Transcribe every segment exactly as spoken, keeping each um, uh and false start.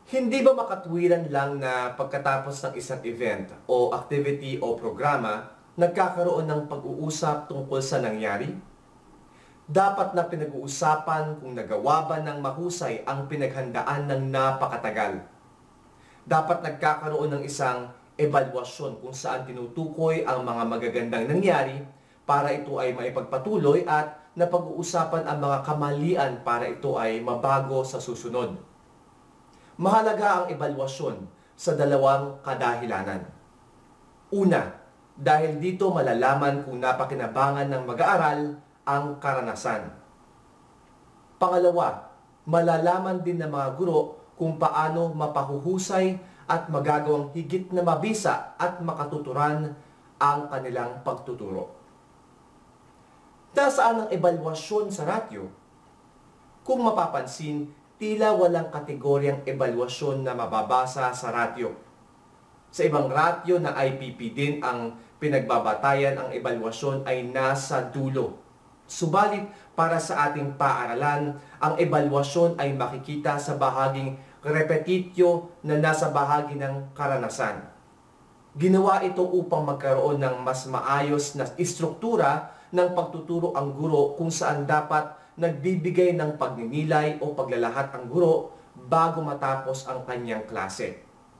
Hindi ba makatwiran lang na pagkatapos ng isang event o activity o programa, nagkakaroon ng pag-uusap tungkol sa nangyari? Dapat na pinag-uusapan kung nagawa ba ng mahusay ang pinaghandaan ng napakatagal. Dapat nagkakaroon ng isang ebalwasyon kung saan tinutukoy ang mga magagandang nangyari para ito ay maipagpatuloy at napag-uusapan ang mga kamalian para ito ay mabago sa susunod. Mahalaga ang ebalwasyon sa dalawang kadahilanan. Una, dahil dito malalaman kung napakinabangan ng mag-aaral ang karanasan. Pangalawa, malalaman din ng mga guro kung paano mapahuhusay at magagawang higit na mabisa at makatuturan ang kanilang pagtuturo. Nasaan ang ebalwasyon sa ratio? Kung mapapansin, tila walang kategoryang ebalwasyon na mababasa sa ratio. Sa ibang ratio na I P P din ang pinagbabatayan, ang ebalwasyon ay nasa dulo. Subalit, para sa ating paaralan, ang ebalwasyon ay makikita sa bahaging repetityo na nasa bahagi ng karanasan. Ginawa ito upang magkaroon ng mas maayos na istruktura ng pagtuturo ang guro kung saan dapat nagbibigay ng pagninilay o paglalahat ang guro bago matapos ang kanyang klase.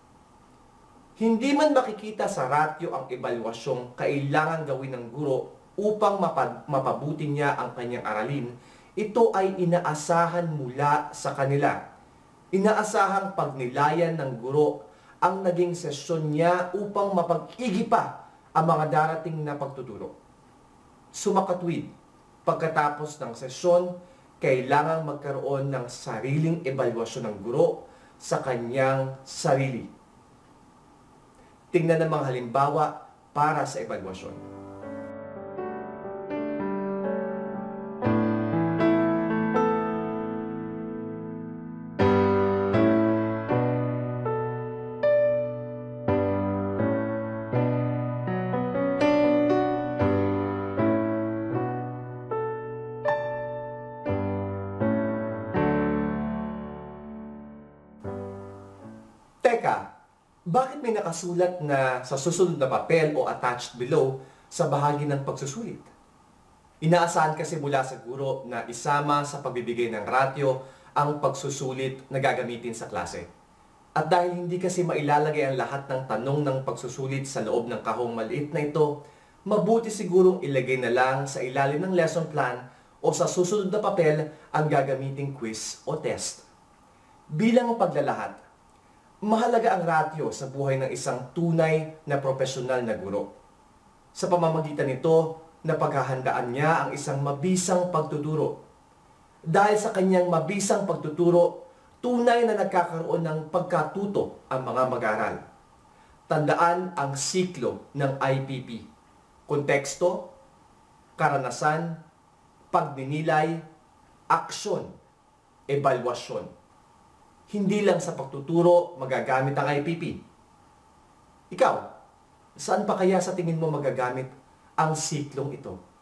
Hindi man makikita sa ratio ang ebalwasyong kailangan gawin ng guro upang mapabuti niya ang kanyang aralin, ito ay inaasahan mula sa kanila. Inaasahang pagnilayan ng guro ang naging sesyon niya upang mapag-igipa ang mga darating na pagtuturo. Sumakatwid, pagkatapos ng sesyon, kailangang magkaroon ng sariling ebalwasyon ng guro sa kanyang sarili. Tingnan ang mga halimbawa para sa ebalwasyon. Teka, bakit may nakasulat na sa susunod na papel o attached below sa bahagi ng pagsusulit? Inaasahan kasi mula sa guro na isama sa pagbibigay ng ratio ang pagsusulit na gagamitin sa klase. At dahil hindi kasi mailalagay ang lahat ng tanong ng pagsusulit sa loob ng kahong maliit na ito, mabuti sigurong ilagay na lang sa ilalim ng lesson plan o sa susunod na papel ang gagamiting quiz o test. Bilang paglalahat, mahalaga ang ratio sa buhay ng isang tunay na profesional na guro. Sa pamamagitan nito, napaghahandaan niya ang isang mabisang pagtuturo. Dahil sa kanyang mabisang pagtuturo, tunay na nagkakaroon ng pagkatuto ang mga mag-aaral. Tandaan ang siklo ng I P P. Konteksto, karanasan, pagninilay, aksyon, ebalwasyon. Hindi lang sa pagtuturo magagamit ang I P P. Ikaw, saan pa kaya sa tingin mo magagamit ang siklong ito?